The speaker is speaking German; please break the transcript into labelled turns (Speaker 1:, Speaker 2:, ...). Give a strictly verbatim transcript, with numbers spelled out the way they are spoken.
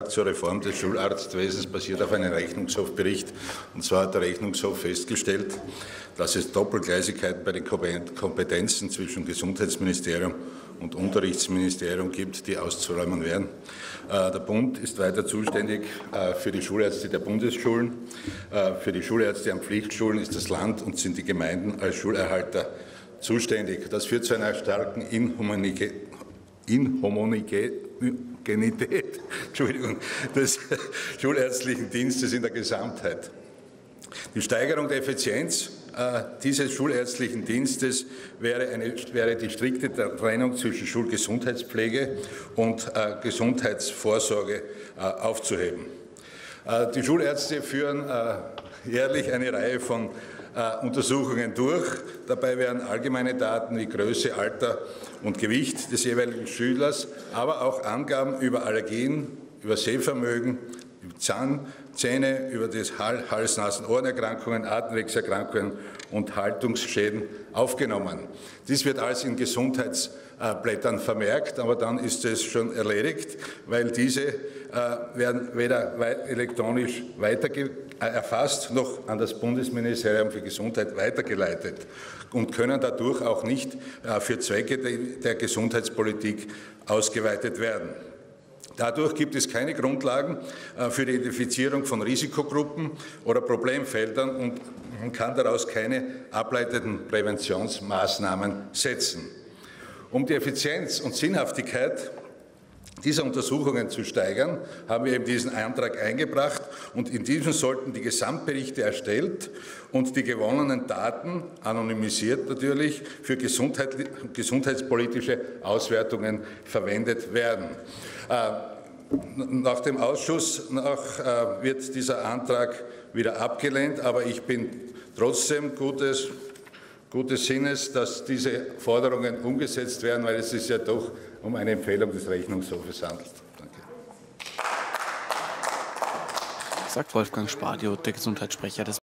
Speaker 1: zur Reform des Schularztwesens basiert auf einem Rechnungshofbericht. Und zwar hat der Rechnungshof festgestellt, dass es Doppelgleisigkeiten bei den Kompetenzen zwischen Gesundheitsministerium und Unterrichtsministerium gibt, die auszuräumen wären. Der Bund ist weiter zuständig für die Schulärzte der Bundesschulen. Für die Schulärzte an Pflichtschulen ist das Land und sind die Gemeinden als Schulerhalter zuständig. Das führt zu einer starken Inhumanität, Inhomogenität Entschuldigung, des schulärztlichen Dienstes in der Gesamtheit. Die Steigerung der Effizienz äh, dieses schulärztlichen Dienstes wäre, eine, wäre die strikte Trennung zwischen Schulgesundheitspflege und äh, Gesundheitsvorsorge äh, aufzuheben. Äh, die Schulärzte führen äh, jährlich eine Reihe von äh, Untersuchungen durch. Dabei werden allgemeine Daten wie Größe, Alter und Gewicht des jeweiligen Schülers, aber auch Angaben über Allergien, über Sehvermögen, über Zahn, Zähne, über das Hals-, Nasen-, Ohrenerkrankungen, Atemwegserkrankungen und Haltungsschäden aufgenommen. Dies wird alles in Gesundheitsblättern vermerkt, aber dann ist es schon erledigt, weil diese äh, werden weder weit elektronisch weiter erfasst noch an das Bundesministerium für Gesundheit weitergeleitet und können dadurch auch nicht äh, für Zwecke der Gesundheitspolitik ausgeweitet werden. Dadurch gibt es keine Grundlagen für die Identifizierung von Risikogruppen oder Problemfeldern und man kann daraus keine ableitenden Präventionsmaßnahmen setzen. Um die Effizienz und Sinnhaftigkeit dieser Untersuchungen zu steigern, haben wir eben diesen Antrag eingebracht und in diesem sollten die Gesamtberichte erstellt und die gewonnenen Daten, anonymisiert natürlich, für Gesundheit, gesundheitspolitische Auswertungen verwendet werden. Nach dem Ausschuss nach, äh, wird dieser Antrag wieder abgelehnt, aber ich bin trotzdem gutes, gutes Sinnes, dass diese Forderungen umgesetzt werden, weil es sich ja doch um eine Empfehlung des Rechnungshofes handelt. Danke.
Speaker 2: Sagt Wolfgang Spadio, der Gesundheitssprecher des